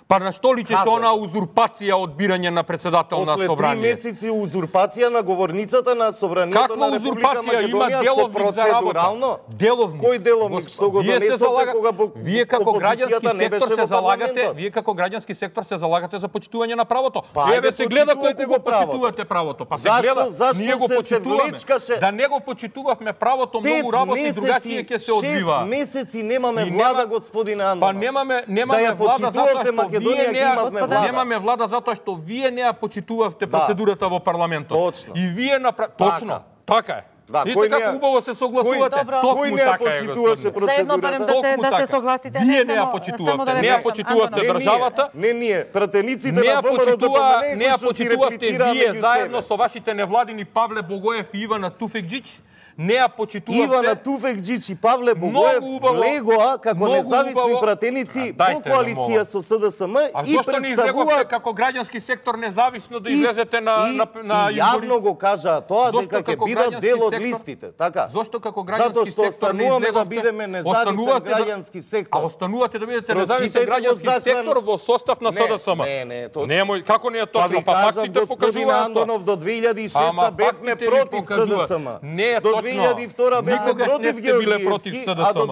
Па на што личеше она узурпација од бирање на председател на собрание? После 3 месеци узурпација на говорницата на собранието на Република Македонија се процедурално? Деловник. Кој деловник? Што го донесовте кога вие како граѓански не беше сектор се во залагате, парламентот? вие како граѓански сектор се залагате за почитување на правото. Па, Еве се гледа почитувате колку го го правото. почитувате правото. Па се Зашто- гледа, зашто ние го се почитуваме. влечкаше? Да не го почитувавме правото, многу работи другачие ќе се одвива. 6 месеци немаме И влада, нема- господине Андонов. Па немаме Да ја влада затоа почитувавте што Македонија, вие ги имавме влада. немаме влада затоа што вие не ја почитувавте процедурата во парламентот. Точно. И вие точно, така е. Да, Видите кој не како ја- убаво се согласувате. Кој- Токму кој не ја така е, почитуваше господине. За едно барем процедурата? да се согласите. Вие не ја само почитувавте. да ви Не ја кажам, почитувавте Антонов. државата. Не ние, пратениците Не ја на ВМРО почитувавте ДПМН вие заедно со вашите невладини Павле Богоев и Ивана Туфекџич. Не ја почитувавте. Ивана Туфекџич и Павле Богоев влегоа како независни пратеници во коалиција со СДСМ А и зошто не излегувате представуваат како граѓански сектор независно да излезете на и избори? јавно го кажаа тоа Зошто дека ќе како бидат граѓански дел од сектор- листите, така? Зошто како Затоа граѓански што сектор не остануваме да излегувате? бидеме независен Останувате граѓански А сектор. останувате да бидете Прочитајте независен го граѓански закон- сектор во состав на Не, СДСМ. не, точно. Немој, како не е Па точно? ви Па кажам, фактите господине покажуваат тоа. Андонов, до 2006 Ама бевме фактите ви против покажуваат. СДСМ. Не е До точно. 2002 бевме Никогаш не против сте биле против Георгиевски, а до СДСМ.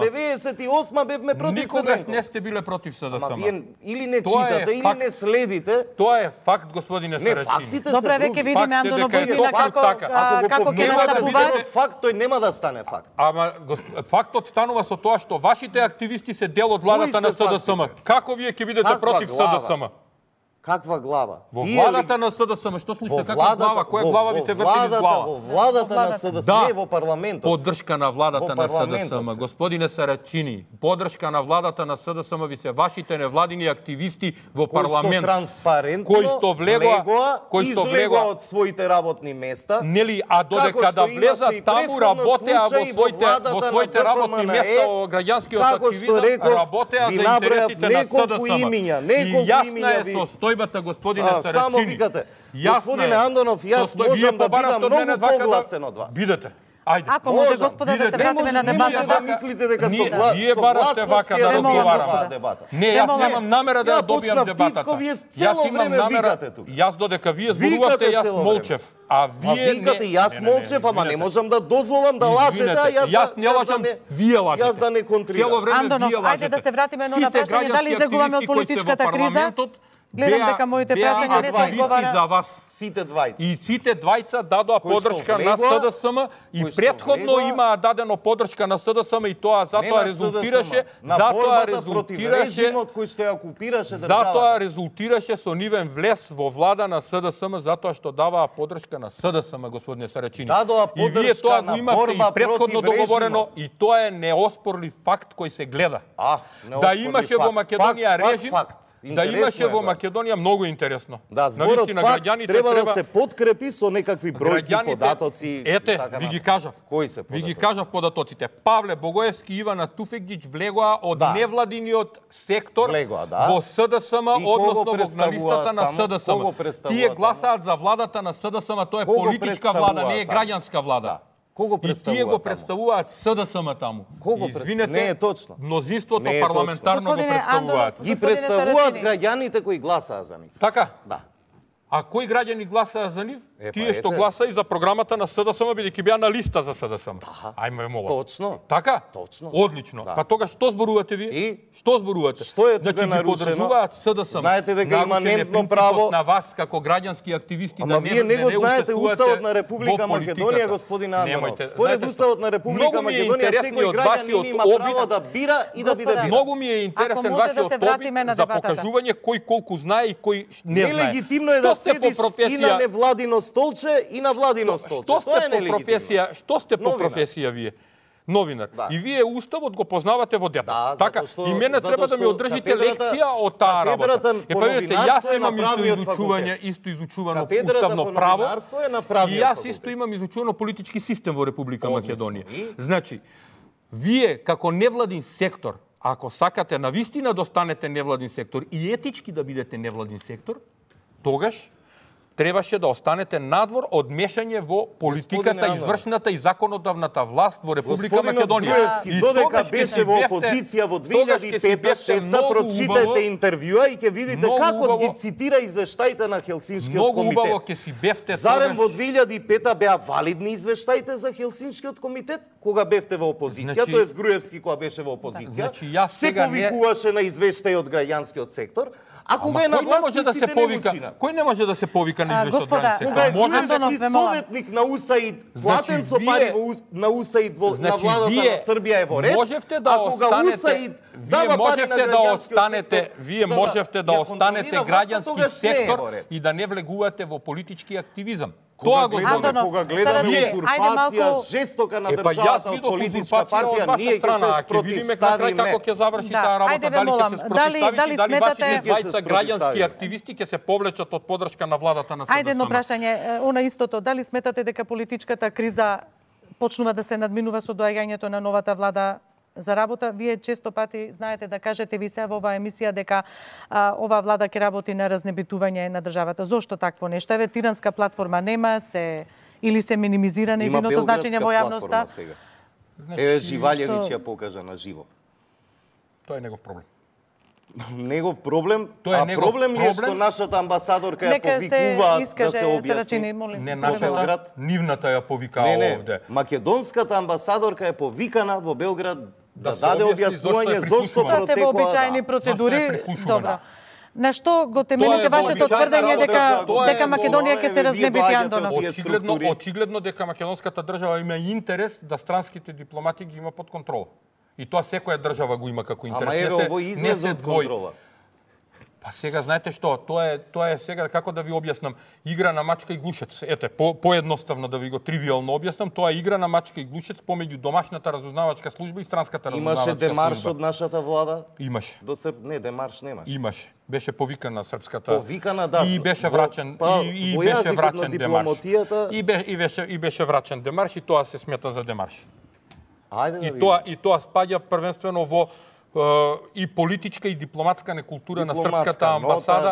98 бевме против Никогаш Црвенков. не сте биле против Ама СДСМ. вие или не Тоа е читате, или факт. не следите. Тоа е факт, господине Не, Сарачини. фактите Добре, се веќе други. видиме Факт е Андонов дека е Будина тоа како така. Ако го како ќе повторите настапуваат. од факт, тој нема да стане факт. Ама фактот станува со тоа што вашите активисти се дел од владата Кои на се СДСМ. фактите? Како вие ќе бидете Каква против глава? СДСМ? Каква глава? Во Тие владата ли- на СДСМ, што во смислите каква глава? Која глава ви се врти низ Во глава? владата на владата. СДСМ, Да. не во парламентот. Поддршка на владата Во на парламентот СДСМ. се. Господине Сарачини, поддршка на владата на СДСМ ви се вашите невладини активисти во Кој што парламент. транспарентно Кои што влегоа, излегоа од своите работни места. Нели, а додека Како што да влезат имаше и таму, претходно работеа во случаи своите владата своите на работни ДПМНЕ, места во граѓанскиот како што активизам, реков, работеа ви за набројав интересите на неколку СДСМ. имиња, И неколку јасна имиња е ви- состојбата, господине Само Сарачини. викате. Јасна Господине е Андонов, јас состој- можам вие да побарате бидам од мене многу вака да- погласен од вас. Бидете. Ајде. Ако може, Можам. господа, да се Видете, вратиме на Немојте дебатата. да мислите дека Вие барате вака да разговараме. оваа дебата. Не, јас Немола. немам намера да Ја ја добијам почнав дебатата. тивко, вие цело Јас имам време намера, викате тука. јас додека вие Викате зборувавте, јас цело време. молчев. А А вие викате, не... јас молчев, ама не извинете. можам да дозволам да лажете, а Јас не лажам, вие лажете. Јас да не контрирам. Цело време Андонов, вие ајде лажете. да се вратиме на Сите прашање, дали граѓански излегуваме од активисти кои се во политичката криза? парламентот Гледам беа- дека моите беа прашања не се активисти одговара. за вас. Сите двајца. И сите двајца дадоа Кои што поддршка на влегоа, СДСМ и кои што претходно влегоа, имаа дадено поддршка на СДСМ и тоа Не затоа на резултираше, СДСМ, на затоа борбата против резултираше, режимот кој што ја окупираше државата. затоа резултираше со нивен влез во влада на СДСМ затоа што даваа поддршка на СДСМ, господине Сарачини. Дадоа И вие поддршка тоа на го имавте борба и претходно против договорено режимот. и тоа е неоспорлив факт кој се гледа. Не Да оспори имаше во факт. Македонија Пак режим, факт. да Интересно имаше е во тоа. Македонија многу интересно. Да, зборот Навистина, факт граѓаните треба да се подкрепи со некакви бројки, Граѓаните- податоци. Ете, и така ви ги натаму. кажав. Кои се Ви ги податоци? кажав податоците. Павле Богоевски и Ивана Туфекџич влегоа од Да. невладиниот сектор Влегоа, да. во СДСМ, И кого односно во представуваат листата на таму? СДСМ. Кого представуваат Тие таму? гласаат за владата на СДСМ, тоа е Кого политичка влада, не е представуваат граѓанска влада. Да. Кого И тие представуваат го таму? представуваат СДСМ таму. Кого Извинете, не е точно. мнозинството Не е парламентарно го Господине представуваат. Андонов, Ги Господине представуваат Сарачини. граѓаните кои гласаа за нив. Така? Да. А кои граѓани гласаа за нив? Па, Тие што ете. гласаа и за програмата на СДСМ, бидејќи беа на листа за СДСМ. Ајме молам. Точно. Така? Точно. Одлично. Да. Па тогаш што зборувате ви? И? Што зборувате? Што е тука Значи ги нарушено? поддржуваат СДСМ. Знаете дека Нарушен е иманентно принципот право- на вас како граѓански активисти Ама да вие не го знаете учествувате Уставот на Република во политиката. Македонија, господин Андонов. Немојте. Според Знаете Уставот што? на Република Многу ми е Македонија интересни секој од граѓанин вашиот има обид. право да бира и да биде Господа, биран. Многу ми е интересен Ако може да вашиот се вратиме на обид за дебатата. покажување кој колку знае и кој не знае. Нелегитимно е Што да сте по седиш и на професија? невладино столче и на владино столче. Што сте Тоа е по нелегитимно. професија? Што сте по Новинар. професија вие? Новинар. Да. И вие уставот го познавате во дето. Да, така, затоа што- и мене затоа треба да ми што одржите катедрата- лекција од таа катедрата работа. по па видите, новинарство јас е на имам правниот исто изучувано Катедрата уставно по право. новинарство е на И правниот јас факултет. исто имам изучувано политички систем во Република Одлично. Македонија. И? Значи, вие како невладин сектор, ако сакате навистина да останете невладин сектор и етички да бидете невладин сектор, тогаш требаше да останете надвор од мешање во политиката, извршната и законодавната власт во Република Македонија. Груевски, додека беше во опозиција во 2005-2006, прочитате интервјуа и ќе видите како ги цитира извештаите на Хелсинскиот комитет. Многу убаво ќе си бевте. Зарем во 2005 беа валидни извештаите за Хелсинскиот комитет кога бевте во опозиција, тоест Груевски кога беше во опозиција, се повикуваше на извештаи од граѓанскиот сектор. А кога е на власт, истите не го чина. Кој не може да се повика на извештај од граѓански сектор? Кога е Груевски советник на УСАИД, платен со пари на УСАИД на владата на Србија е во ред, а кога УСАИД дава пари на граѓанскиот сектор, вие можевте да останете граѓански сектор и да не влегувате во политички активизам. Кога гледаме узурпација жестока на државата од политичка партија, ние ќе се спротивставиме. Како ќе заврши таа работа, дали ќе се спротивставите, дали вашите двајца граѓански активисти ќе се повлечат од поддршка на владата на СДСМ. Ајде едно прашање, она истото, дали сметате дека политичката криза почнува да се надминува со доаѓањето на новата влада за работа? Вие често пати знаете да кажете ви се во оваа емисија дека ова влада ќе работи на разнебитување на државата. Зошто такво нешто? Еве тиранска платформа нема, или се минимизира нејзиното значење во јавноста? Еве Живалјевиќ ја покажа на живо. Тоа е негов проблем. Негов проблем, проблем е што нашата амбасадорка ја повикува да се објасни. Не нашата, нивната ја повикаа овде. Македонската амбасадорка е повикана во Белград да даде објаснување зошто протекоа. Да се во обичаени процедури. Добро. На што го темелите вашето тврдење дека Македонија ќе се разнебити Андонов? Очигледно дека македонската држава има интерес да странските дипломати ги има под контрола. И тоа секоја држава го има како интерес. Ама еве ово излез од контрола. Па сега знаете што, тоа е сега како да ви објаснам, игра на мачка и глушец. Ете, поедноставно да ви го тривијално објаснам, тоа е игра на мачка и глушец помеѓу домашната разузнавачка служба и странската разузнавачка служба. Имаше демарш од нашата влада? Имаше. Не, демарш немаше. Имаше. Беше повикана српската. Повикана, да. И беше враќен и беше враќен демарш. И беше враќен демарш и тоа се смета за демарш. И тоа спаѓа првенствено во и политичка и дипломатска некултура на српската амбасада,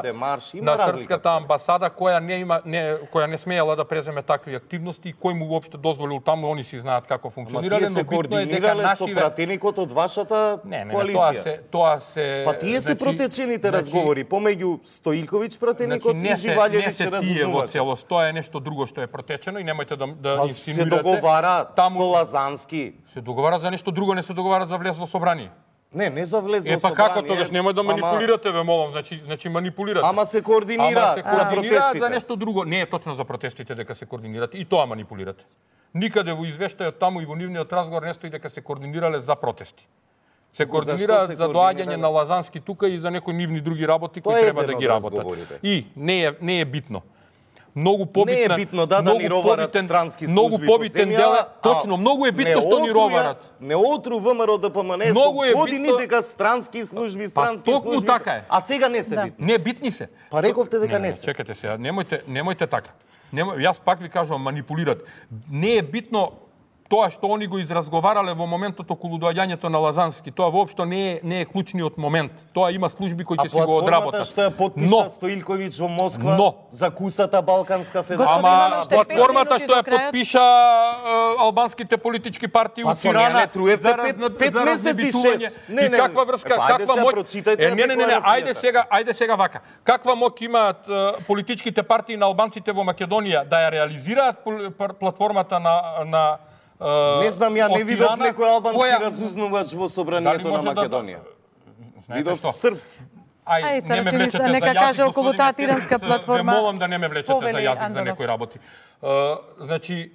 која не смеела да преземе такви активности и кој му уопште дозволил таму, они си знаат како функционирале, но битно е дека наши со пратеникот од вашата коалиција. Па тие се протечените разговори помеѓу Стоилковиќ пратеникот и Живалјевиќ разузнувач. Не се тие во целост, тоа е нешто друго што е протечено и немојте да инсинуирате. Се договара со Лазански. Се договара за нешто друго, не се договара за влез во собрание. Не за влез во собрание. Па како тогаш немој да манипулирате, ве молам, значи манипулирате. Ама се координираат за протестите. За нешто друго, не е точно за протестите дека се координирате, и тоа манипулирате. Никаде во извештајот таму и во нивниот разговор не стои дека се координирале за протести. Се координираат за доаѓање на Лазански тука и за некои нивни други работи кои треба да ги работат. И не е битно. Многу побитна, не е битно да ни роварат странски служби по земја. Точно, многу е битно што ни роварат. Не отру ВМРО ДПМН со години дека странски служби. Токму така е. А сега не се битни. Не, битни се. Па рековте дека не се. Чекате сега, немојте така. Јас пак ви кажувам, манипулират. Не е битно тоа што они го изразговарале во моментот околу доаѓањето на Лазански. Тоа воопшто не е клучниот момент. Тоа има служби кои ќе си го одработат. А платформата што ја потпиша Стоилковиќ во Москва за кусата Балканска федерација. Ама платформата што ја потпиша албанските политички партии у Тирана за разнебитување. И каква врска, каква моќ... Ајде сега вака. Каква моќ имаат политичките партии на албанците во Македонија да ја реализираат платформата на не знам, ја не видов некој албански разузнувач во собранието на Македонија. Видов српски. Не ме влечете за јазик, околу таа тиранска платформа. Ве молам да не ме влечете за јазик за некои работи. Значи,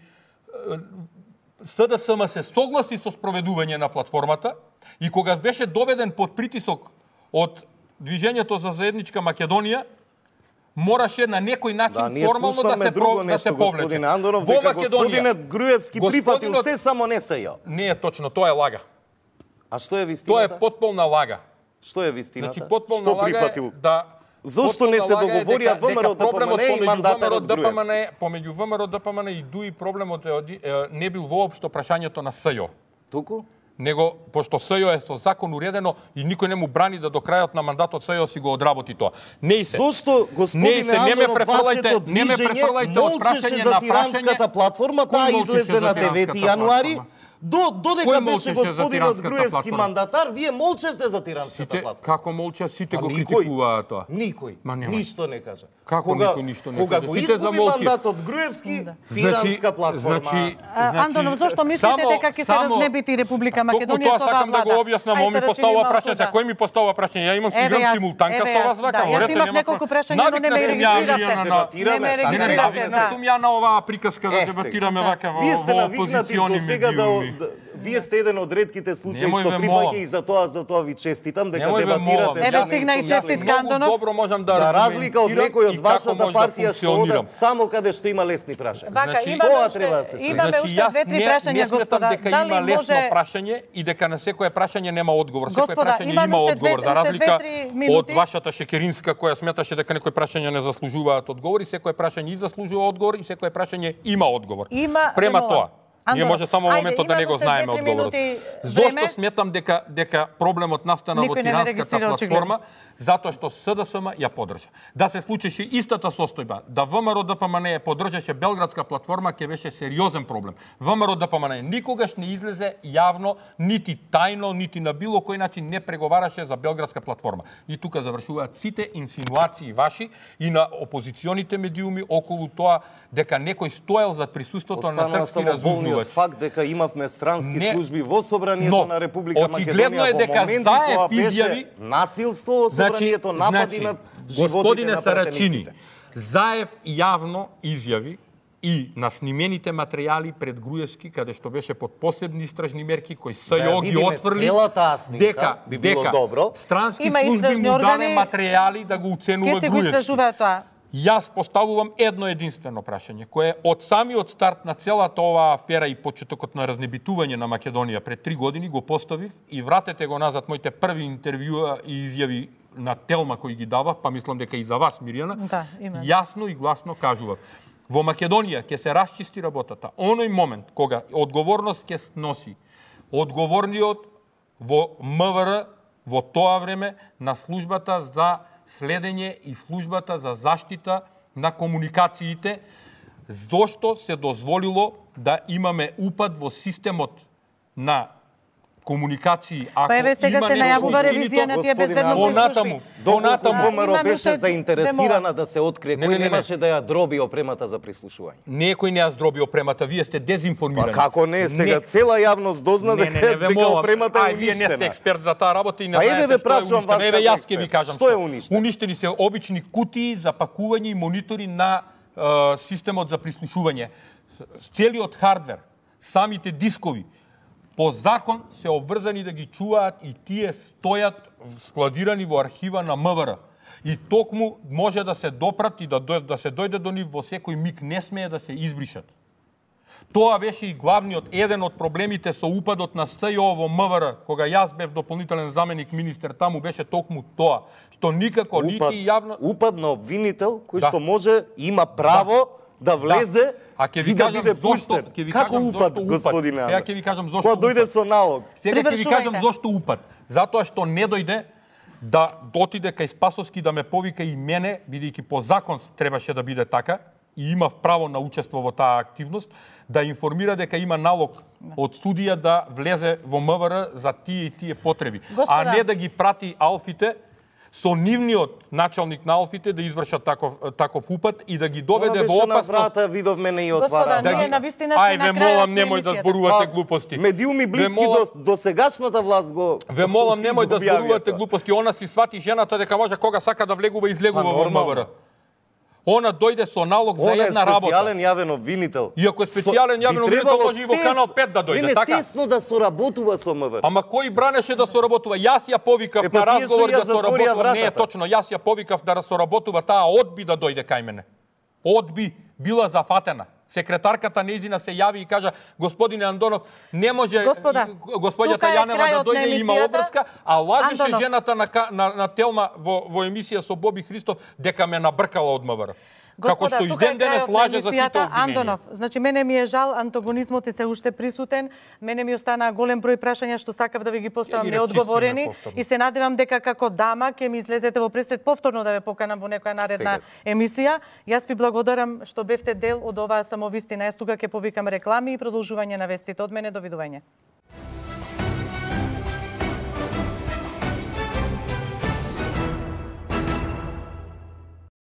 СДСМ се согласи со спроведување на платформата и кога беше доведен под притисок од Движењето за заедничка Македонија, мораше на некој начин формално да се повлече. Андонов, дека господинот Груевски прифатил се, само не се ја. Не е точно, тоа е лага. А што е вистината? Тоа е потполна лага. Што е вистината? Значи, потполна лага е да... Зошто не се договорија ВМРО ДПМН и мандатарот Груевски? Помеѓу ВМРО ДПМН и ДУИ проблемот не бил воопшто прашањето на СЈО. Туку? него пошто СЈО е со закон уредено и никој не му брани да до крајот на мандатот СЈО си го одработи тоа. Не се. Зошто господине Андонов вашето движење молчеше за тиранската платформа, таа излезе на 9 јануари? Додека беше господинот Груевски мандатар, вие молчевте за тиранската платформа. Како молча, сите го критикуваа тоа. Никој, ништо не кажа. Како никој ништо не кажа? Кога го изгуби мандатот Груевски, тиранска платформа. Андонов, зошто мислите дека ќе се разнебити Република Македонија со оваа влада? Тоа сакам да го објаснам, ово ми поставува прашање. Кој ми поставува прашање? Ја имам си играм симултанка со вас вака. Јас имав неколку прашања, но не ме регистрирате. Не ме регистрирате. Сум ја на оваа приказка да дебатираме вака во опозициони медиуми. Вие сте еден од ретките случаи што прифаќа и за тоа ви честитам дека дебатирате. Еве стигна и честитка Андонов. Добро можам да за разлика од некој од вашата партија што одат само каде што има лесни прашања. Тоа треба да се следи. Имаме уште две-три прашања, господа. Дека има лесно прашање и дека на секое прашање нема одговор. Секое прашање има одговор, за разлика од вашата Шекеринска која сметаше дека некои прашања не заслужуваат одговор и секое прашање и заслужува одговор и секое прашање има одговор. Према тоа. Ние може само во моментот да не го знаеме одговорот. Зошто сметам дека проблемот настана во тиранската платформа? Затоа што СДСМ ја поддржа. Да се случеше истата состојба, да ВМРО ДПМН ја поддржаше Белградска платформа, ќе беше сериозен проблем. ВМРО ДПМН никогаш не излезе јавно, нити тајно, нити на било кој начин не преговараше за Белградска платформа. И тука завршуваат сите инсинуации ваши и на опозиционите медиуми околу тоа дека некој стоел за присуството на српски разумнувач. Факт дека имавме странски служби во собранието на Република очигледно е дека Заев изјави насилство во собранието, напади над животите на пратениците. Заев јавно изјави и на снимените материјали пред Груевски, каде што беше под посебни истражни мерки кои СЈО ги отврли, дека странски служби му даде материјали да го уценува Груевски. Јас поставувам едно единствено прашање, кое од самиот старт на целата оваа афера и почетокот на разнебитување на Македонија пред 3 години го поставив и вратете го назад моите први интервјуа и изјави на Телма кои ги давав, па мислам дека и за вас, Миријана, јасно и гласно кажував. Во Македонија ќе се расчисти работата. Оној момент кога одговорност ќе носи одговорниот во МВР во тоа време на службата за следење и службата за заштита на комуникациите, зошто се дозволило да имаме упад во системот на комуникации. Па еве сега се најавува ревизија на тие безбедносни служби. Доколку ВМРО беше заинтересирана да се открие, кој немаше да ја дроби опремата за прислушување? Некој не ја дроби опремата, вие сте дезинформирани. Па како не, сега цела јавност дозна дека опремата е уништена. Вие не сте експерт за таа работа и не знаете што е уништена. Еве јас ќе ви кажам што е уништено. Уништени се обични кутии за пакување и монитори на системот за прислушување. Целиот хардвер, самите дискови, по закон се обврзани да ги чуваат и тие стојат складирани во архива на МВР. И токму може да се допрат и да се дојде до нив во секој миг, не смее да се избришат. Тоа беше и еден од проблемите со упадот на СЈО во МВР, кога јас бев дополнителен заменик министер, таму беше токму тоа, што никако нити јавно упад на обвинител кој што може има право да влезе и да биде пуштен. Како упад, господине? Сега ќе ви кажам зошто упад. Кога дојде со налог. Сега ќе ви кажам зошто упад. Затоа што не дојде да отиде кај Спасовски да ме повика и мене, бидејќи по закон требаше да биде така, и имав право на учество во таа активност, да информира дека има налог од судија да влезе во МВР за тие и тие потреби. А не да ги прати алфите со нивниот началник на алфите да извршат таков упад и да ги доведе во опасност. На врата видовме не и отвара. Господа, ние навистина сме на крајот. Ве молам, немој да зборувате глупости. Медиуми блиски до сегашната власт го... Ве молам, немој да зборувате глупости. Она си свати жената дека може кога сака да влегува и излегува во МВР. Она дојде со налог за една работа. Она е специјален јавен обвинител. И ако е специјален јавен обвинител, може и во Канал 5 да дојде, така? Не, тесно да соработува со МВР. Ама кој бранеше да соработува? Јас ја повикав на разговор да соработува. Не е точно, јас ја повикав да соработува, таа одби да дојде кај мене. Одби, била зафатена. Секретарката нејзина се јави и кажа: "Господине Андонов, не може господјата Јанева да дојде и има обврска, а лажеше жената на Телма во емисија со Боби Христов дека ме набркала од МВР." Како што и ден денес лаже за сите обвиненија. Антонов, значи мене ми е жал, антагонизмот е се уште присутен, мене ми остана голем број прашања што сакав да ви ги поставам неодговорени и се надевам дека како дама ќе ми излезете во пресвет повторно да ве поканам во некоја наредна емисија. Јас ви благодарам што бевте дел од оваа самовистина. Јас тука ќе повикам реклами и продолжување на вестите од мене. Довидување.